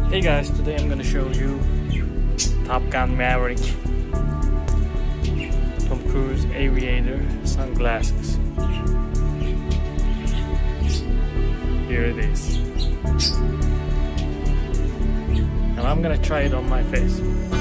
Hey guys, today I'm gonna show you Top Gun Maverick Tom Cruise Aviator sunglasses. Here it is. Now I'm gonna try it on my face.